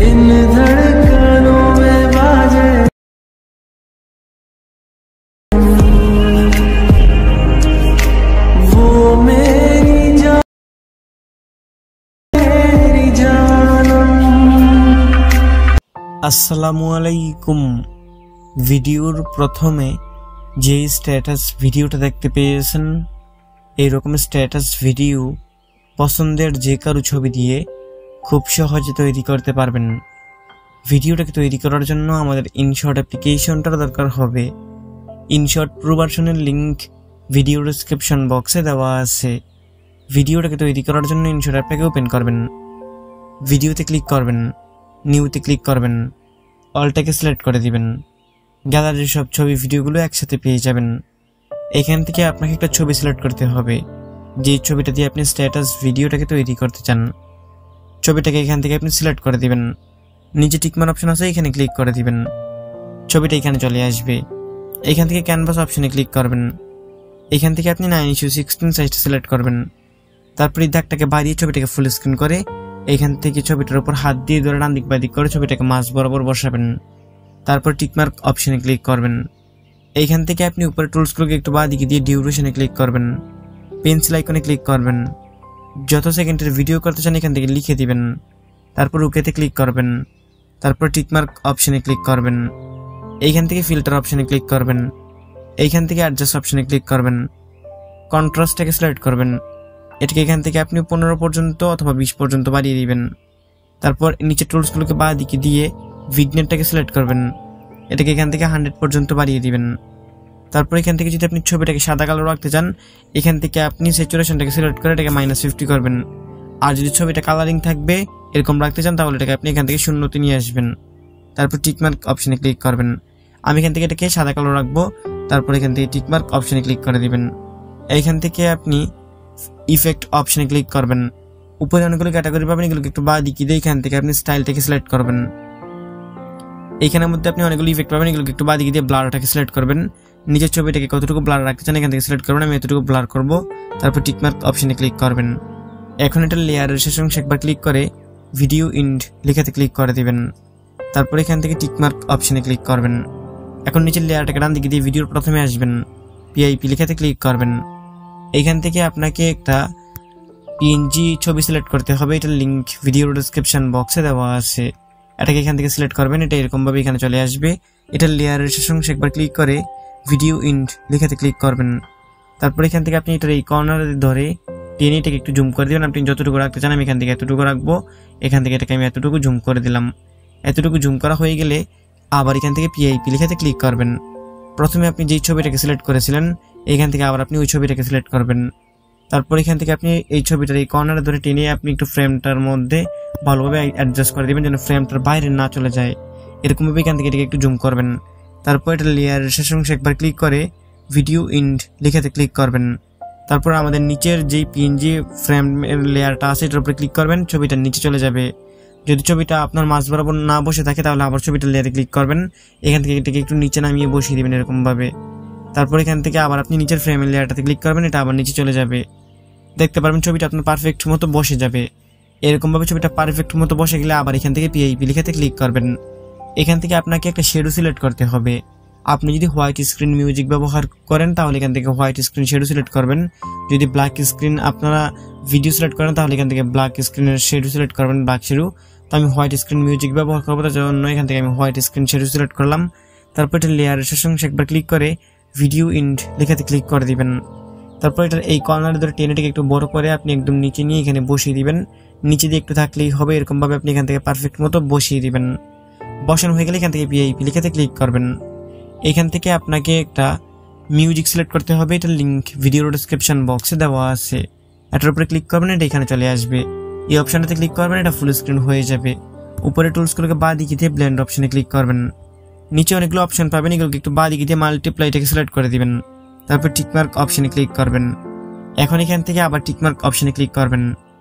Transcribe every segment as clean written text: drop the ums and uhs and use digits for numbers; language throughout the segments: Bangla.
इन धड़कनों में बाजे वो मेरी जानम। আসসালামু আলাইকুম। ভিডিওর প্রথমে যে স্ট্যাটাস ভিডিওটা দেখতে পেয়েছেন, এইরকম স্ট্যাটাস ভিডিও পছন্দের যে কারো ছবি দিয়ে খুব সহজে তৈরি করতে পারবেন। ভিডিওটাকে তৈরি করার জন্য আমাদের ইনশট অ্যাপ্লিকেশনটার দরকার হবে। ইনশট প্রো ভার্সনের লিঙ্ক ভিডিও ডেসক্রিপশন বক্সে দেওয়া আছে। ভিডিওটাকে তৈরি করার জন্য ইনশট অ্যাপটাকে ওপেন করবেন, ভিডিওতে ক্লিক করবেন, নিউতে ক্লিক করবেন, অলটাকে সিলেক্ট করে দিবেন। গ্যালারির সব ছবি ভিডিওগুলো একসাথে পেয়ে যাবেন। এখান থেকে আপনাকে একটা ছবি সিলেক্ট করতে হবে, যে ছবিটা দিয়ে আপনি স্ট্যাটাস ভিডিওটাকে তৈরি করতে চান। ছবিটাকে এখান থেকে আপনি সিলেক্ট করে দিবেন, নিচে টিকমার্ক অপশন আছে, এখানে ক্লিক করে দিবেন। ছবিটা এখানে চলে আসবে। এখান থেকে ক্যানভাস অপশনে ক্লিক করবেন। এখান থেকে আপনি 9:16 সাইজটা সিলেক্ট করবেন। তারপর এই দাগটাকে বাড়িয়ে ছবিটাকে ফুল স্ক্রিন করে এখান থেকে ছবিটার উপর হাত দিয়ে ধরে ডান দিক বাঁ দিক করে ছবিটাকে মাঝ বরাবর বসাবেন। তারপর টিকমার্ক অপশনে ক্লিক করবেন। এইখান থেকে আপনি উপরে টুলসগুলোকে একটু বাঁ দিকে দিয়ে ডিউরেশনে ক্লিক করবেন, পেন্সিল আইকনে ক্লিক করবেন। যত সেকেন্ডের ভিডিও করতে চান এখান থেকে লিখে দিবেন। তারপর ওকেতে ক্লিক করবেন। তারপর টিকমার্ক অপশনে ক্লিক করবেন। এইখান থেকে ফিল্টার অপশনে ক্লিক করবেন। এইখান থেকে অ্যাডজাস্ট অপশনে ক্লিক করবেন। কন্ট্রাস্টটাকে সিলেক্ট করবেন। এটাকে এখান থেকে আপনি 15 পর্যন্ত অথবা 20 পর্যন্ত বাড়িয়ে দিবেন। তারপর নিচে টুলসগুলোকে বাঁ দিকে দিয়ে ভিগনেটটাকে সিলেক্ট করবেন। এটাকে এখান থেকে 100 পর্যন্ত বাড়িয়ে দিবেন। তারপর এখান থেকে যদি আপনি ছবিটাকে সাদা কালো রাখতে চান এখান থেকে আপনি স্যাচুরেশনটাকে সিলেক্ট করে এটাকে -50 করবেন। আর যদি ছবিটা কালারিং থাকবে এরকম রাখতে চান তাহলে এটাকে আপনি এখান থেকে 0-তে নিয়ে আসবেন। তারপর টিকমার্ক অপশনে ক্লিক করবেন। আমি এখান থেকে এটাকে সাদা কালো রাখবো। তারপর এখান থেকে টিকমার্ক অপশনে ক্লিক করে দিবেন। এইখান থেকে আপনি ইফেক্ট অপশনে ক্লিক করবেন। উপরে অনেকগুলো ক্যাটাগরি পাবেন, এগুলোকে একটু বাঁ দিকে দিয়ে এখান থেকে আপনি স্টাইলটাকে সিলেক্ট করবেন। এইখানের মধ্যে আপনি অনেকগুলো ইফেক্ট পাবেন, এগুলোকে একটু বাঁ দিকে দিয়ে ব্লারটাকে সিলেক্ট করবেন। নিজের ছবিটাকে কতটুকু ব্লার রাখতে চান এখান থেকে সিলেক্ট করবেন, আমি এতটুকু ব্লার করব। তারপর টিকমার্ক অপশনে ক্লিক করবেন। এখন এটা লেয়ারের শেষ অংশে একবার ক্লিক করে ভিডিও ইন্ড লেখাতে ক্লিক করে দিবেন। তারপর এখান থেকে টিকমার্ক অপশনে ক্লিক করবেন। এখন নিচের লেয়ারটাকে ডান দিকে দিয়ে ভিডিওর প্রথমে আসবেন, পিআইপি লেখাতে ক্লিক করবেন। এইখান থেকে আপনাকে একটা পিএনজি ছবি সিলেক্ট করতে হবে, এটার লিঙ্ক ভিডিও ডেসক্রিপশন বক্সে দেওয়া আছে। এটাকে এখান থেকে সিলেক্ট করবেন, এটা এরকমভাবে এখানে চলে আসবে। এটার লেয়ারের শেষ অংশে একবার ক্লিক করে ভিডিও ইন্ড লেখাতে ক্লিক করবেন। তারপর এখান থেকে আপনি এটার এই কর্নারে ধরে টেনে এটাকে একটু জুম করে দেবেন। আপনি যতটুকু রাখতে চান আমি এখান থেকে এতটুকু রাখবো। এখান থেকে এটাকে আমি এতটুকু জুম করে দিলাম। এতটুকু জুম করা হয়ে গেলে আবার এখান থেকে পিআইপি লেখাতে ক্লিক করবেন। প্রথমে আপনি যেই ছবিটাকে সিলেক্ট করেছিলেন এখান থেকে আবার আপনি ওই ছবিটাকে সিলেক্ট করবেন। তারপর এখান থেকে আপনি এই ছবিটার এই কর্নারে ধরে টেনে আপনি একটু ফ্রেমটার মধ্যে ভালোভাবে অ্যাডজাস্ট করে দেবেন যেন ফ্রেমটার বাইরে না চলে যায়। এরকমভাবে এখান থেকে এটাকে একটু জুম করবেন। তারপর এটা লেয়ারের শেষ অংশে একবার ক্লিক করে ভিডিও ইন্ড লেখাতে ক্লিক করবেন। তারপর আমাদের নিচের যেই পিএনজি ফ্রেমের লেয়ারটা আছে এটার উপরে ক্লিক করবেন, ছবিটার নিচে চলে যাবে। যদি ছবিটা আপনার মাঝ বরাবর না বসে থাকে তাহলে আবার ছবিটার লেয়ারে ক্লিক করবেন। এখান থেকে এটাকে একটু নিচে নামিয়ে বসিয়ে দেবেন এরকমভাবে। তারপর এখান থেকে আবার আপনি নিচের ফ্রেমের লেয়ারটাতে ক্লিক করবেন, এটা আবার নিচে চলে যাবে। দেখতে পারবেন ছবিটা আপনার পারফেক্ট মতো বসে যাবে। এরকমভাবে ছবিটা পারফেক্ট মতো বসে গেলে আবার এখান থেকে পিআইপি লেখাতে ক্লিক করবেন। এখান থেকে আপনাকে একটা শ্যাডো সিলেক্ট করতে হবে। আপনি যদি হোয়াইট স্ক্রিন মিউজিক ব্যবহার করেন তাহলে এখান থেকে হোয়াইট স্ক্রিন শ্যাডো সিলেক্ট করবেন। যদি ব্ল্যাক স্ক্রিন আপনারা ভিডিও সিলেক্ট করেন তাহলে এখান থেকে ব্ল্যাক স্ক্রিনের শ্যাডো সিলেক্ট করবেন, ব্ল্যাক শ্যাডো। তো আমি হোয়াইট স্ক্রিন মিউজিক ব্যবহার করবো, তার জন্য এখান থেকে আমি হোয়াইট স্ক্রিন শ্যাডো সিলেক্ট করলাম। তারপর এটা লেয়ারের শেষ অংশে একবার ক্লিক করে ভিডিও ইন্ড লেখাতে ক্লিক করে দিবেন। তারপর এটার এই কর্নারে ধরে টেনেটাকে একটু বড় করে আপনি একদম নিচে নিয়ে এখানে বসিয়ে দিবেন। নিচে দিয়ে একটু থাকলেই হবে, এরকমভাবে আপনি এখান থেকে পারফেক্ট মতো বসিয়ে দিবেন। বসানো হয়ে গেলে এখান থেকে পিআইপি লেখাতে ক্লিক করবেন। এখান থেকে আপনাকে একটা মিউজিক সিলেক্ট করতে হবে, এটার লিঙ্ক ভিডিও ডেসক্রিপশন বক্সে দেওয়া আছে। এটার উপরে ক্লিক করবেন, এটা এখানে চলে আসবে। এই অপশনটাতে ক্লিক করবেন, এটা ফুল স্ক্রিন হয়ে যাবে। উপরে টুলসগুলোকে বাঁ দিকে দিয়ে ব্লেন্ড অপশনে ক্লিক করবেন। নিচে অনেকগুলো অপশন পাবেন, এগুলোকে একটু বাঁ দিকে দিয়ে মাল্টিপ্লাইটাকে সিলেক্ট করে দিবেন। তারপর টিকমার্ক অপশনে ক্লিক করবেন। এখন এখান থেকে আবার টিকমার্ক অপশনে ক্লিক করবেন।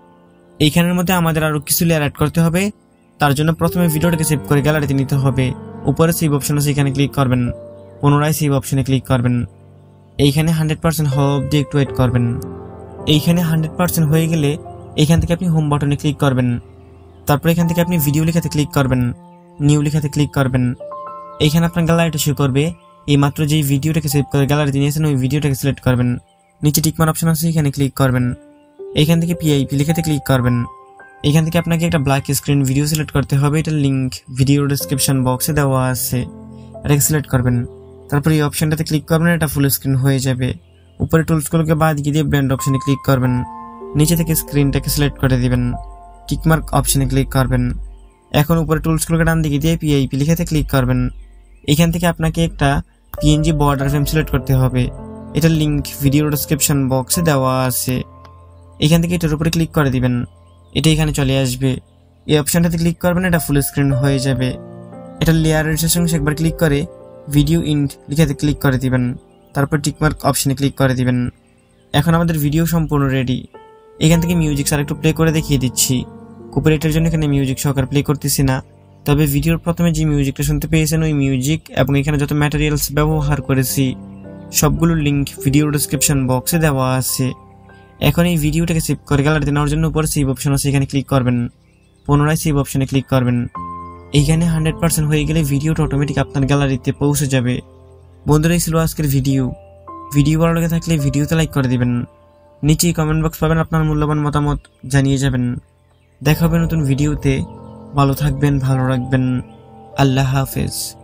এইখানের মধ্যে আমাদের আরো কিছু লেয়ার অ্যাড করতে হবে। তার জন্য প্রথমে ভিডিওটাকে সেভ করে গ্যালারিতে নিতে হবে। উপরে সেভ অপশন আছে, এখানে ক্লিক করবেন। পুনরায় সেভ অপশনে ক্লিক করবেন। এইখানে 100% হওয়া অবধি একটু ওয়েট করবেন। এইখানে 100% হয়ে গেলে এইখান থেকে আপনি হোম বাটনে ক্লিক করবেন। তারপর এখান থেকে আপনি ভিডিও লেখাতে ক্লিক করবেন, নিউ লেখাতে ক্লিক করবেন। এইখানে আপনার গ্যালারিটা শো করবে। এই মাত্র যেই ভিডিওটাকে সেভ করে গ্যালারিতে নিয়েছেন ওই ভিডিওটাকে সিলেক্ট করবেন। নিচে টিকমার্ক অপশন আছে, এখানে ক্লিক করবেন। এইখান থেকে পিআইপি লেখাতে ক্লিক করবেন। এখান থেকে আপনাকে একটা ব্ল্যাক স্ক্রিন ভিডিও সিলেক্ট করতে হবে। এটার লিঙ্ক ভিডিও ডেসক্রিপশন বক্সে দেওয়া আছে, এটাকে সিলেক্ট করবেন। তারপর এই অপশনটাতে ক্লিক করবেন, এটা ফুল স্ক্রিন হয়ে যাবে। উপরে টুলসগুলোকে বাদ দিয়ে ব্র্যান্ড অপশনে ক্লিক করবেন। নিচে থেকে স্ক্রিনটাকে সিলেক্ট করে দিবেন, টিকমার্ক অপশনে ক্লিক করবেন। এখন উপরে টুলসগুলোকে ডান দিকে দিয়ে পিআইপি লেখাতে ক্লিক করবেন। এখান থেকে আপনাকে একটা পিএনজি বর্ডার ফ্রেম সিলেক্ট করতে হবে। এটার লিঙ্ক ভিডিও ডেসক্রিপশন বক্সে দেওয়া আছে। এখান থেকে এটার উপরে ক্লিক করে দিবেন, এটা এখানে চলে আসবে। এই অপশনটাতে ক্লিক করবেন, এটা ফুল স্ক্রিন হয়ে যাবে। এটা লেয়ারের সঙ্গে একবার ক্লিক করে ভিডিও ইন্ট লিখাতে ক্লিক করে দিবেন। তারপর টিকমার্ক অপশনে ক্লিক করে দিবেন। এখন আমাদের ভিডিও সম্পূর্ণ রেডি। এখান থেকে মিউজিক আর একটু প্লে করে দেখিয়ে দিচ্ছি। কপিরাইটের জন্য এখানে মিউজিক সহকারে প্লে করতেছি না, তবে ভিডিওর প্রথমে যে মিউজিকটা শুনতে পেয়েছেন ওই মিউজিক এবং এখানে যত ম্যাটেরিয়ালস ব্যবহার করেছি সবগুলোর লিঙ্ক ভিডিও ডেসক্রিপশন বক্সে দেওয়া আছে। এখন এই ভিডিওটাকে সেভ করে গ্যালারিতে নেওয়ার জন্য উপরে সেভ অপশন আছে, এখানে ক্লিক করবেন। পুনরায় সেভ অপশনে ক্লিক করবেন। এইখানে 100% হয়ে গেলে ভিডিওটা অটোমেটিক আপনার গ্যালারিতে পৌঁছে যাবে। বন্ধুরা, এই ছিল আজকের ভিডিও ভালো লেগে থাকলে ভিডিওতে লাইক করে দিবেন। নিচেই কমেন্ট বক্স পাবেন, আপনার মূল্যবান মতামত জানিয়ে যাবেন। দেখা হবে নতুন ভিডিওতে। ভালো থাকবেন, ভালো রাখবেন। আল্লাহ হাফেজ।